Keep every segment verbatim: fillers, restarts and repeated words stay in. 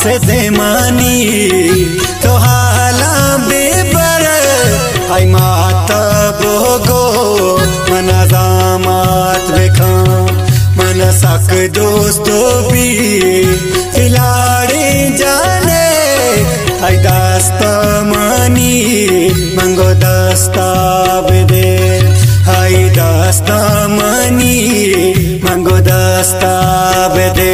दे मानी तो हाला बेबर हाय माता बोगो मना दामात बेखा मन सक दोस्तों भी खिलाड़ी जाने हाय दास्ता मानी मंगो दास्ता बेदे हाय दास्ता मानी मंगो दास्ता बेदे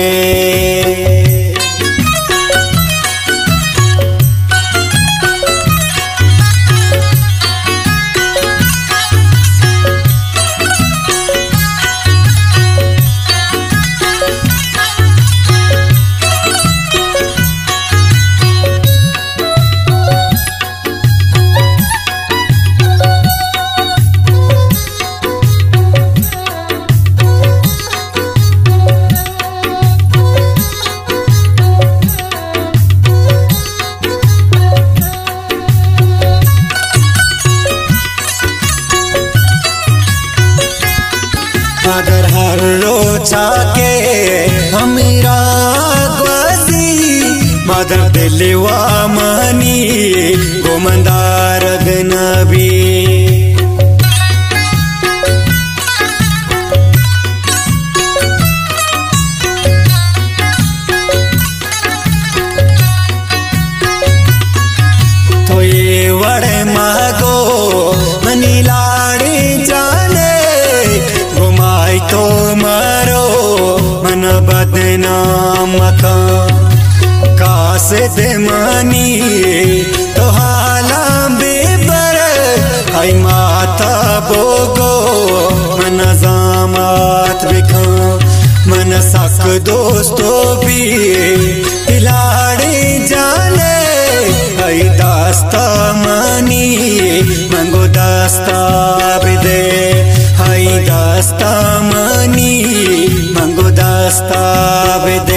अगर हर रोचा के हमीरा ग्वासी मदर दिलवा मनी गोमंदार गनबी तो ये वड़े मागो मनी लाड़ी जाने तो मारो मन बदनाम मका कासे दे मानी तो हाला बेबर हाय माता बोगो मन जामात बिखा मन सक दोस्तों भी खिलाड़ी जाने हाय दास्ता मानी मंगो दास्ता बिदे हाय दास्ता मानी मंगो दास्ता बेदे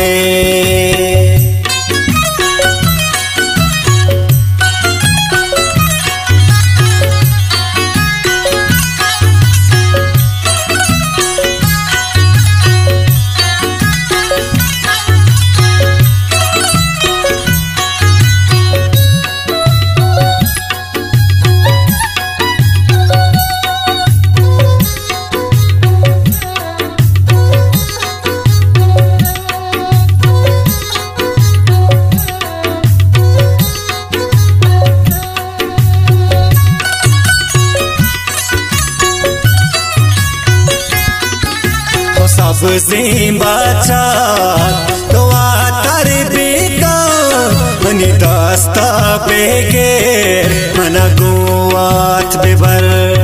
सबसे बाचा तो आतर बेका मनी दास्ता बेगे मना गोवात बेबर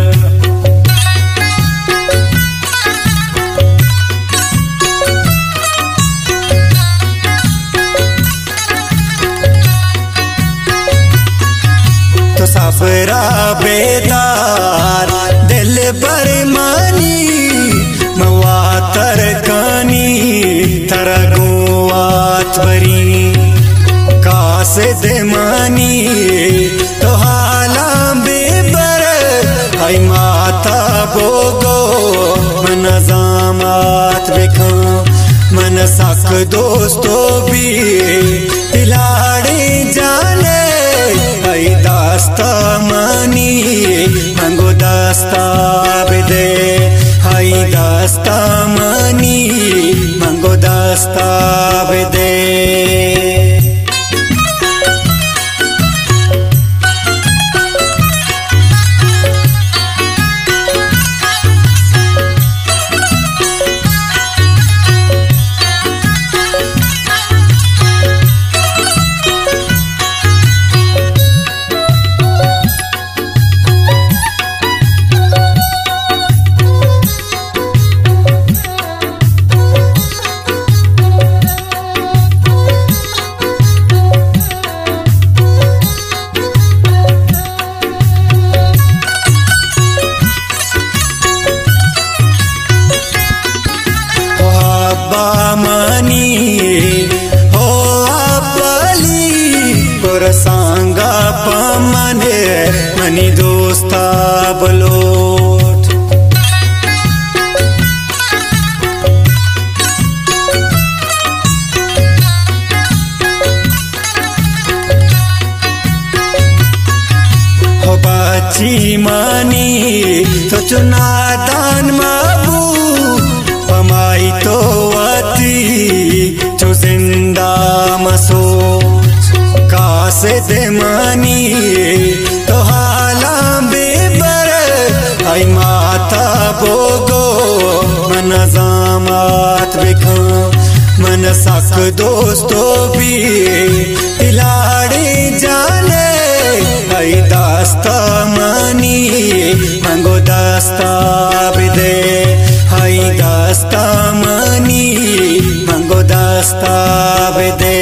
तो सफरा बेदार दिल पर मानी मवातर कानी तरगोवात बरी कासे दे मानी तो हाला बेबर हाय माता बोगो मन जामात बेखा मन सक दोस्तों भी खिलाड़ी जाने हाय दास्ता मानी मंगो दास्ता बेदे हाय दास्ता मानी मंगो दास्ता बेदे सांगा पमने मनी दोस्ता बलोट bachi mani to chunatan mabu pamai to ati to zinda maso kaase de mani to halam bebar ay mata bogo manazamat bekha मन सक दोस्तों भी तिलाड़े जाने आई दास्ता मानी मंगो दास्ता बिदे आई दास्ता मानी मंगो दास्ता बिदे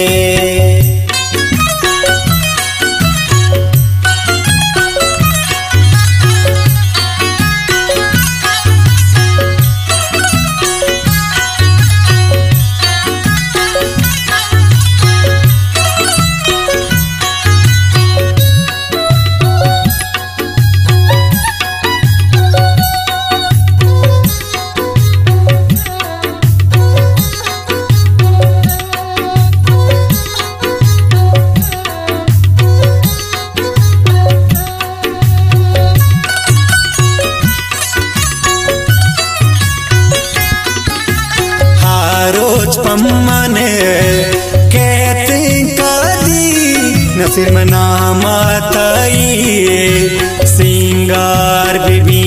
पम्मने कहते कादी नसीर मना माताई सिंगार बीबी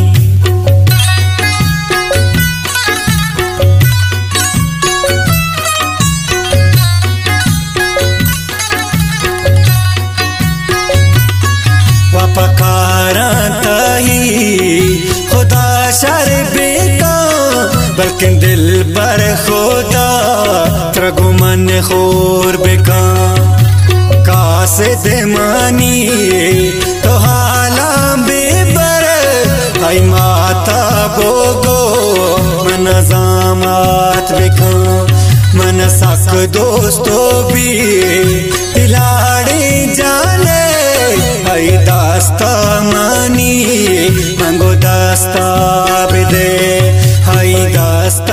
वपकारा तही खुदा शर बेटा बल्कि दिल पर खुदा त्रगुमन खोर बेका कासे दे मानी तो हाला बेबर आई माता बोगो मन जामात बेका मन सक दोस्तों भी तिलाड़े जाने आई दास्ता मानी मंगो दास्ता बिदे आई दास्ता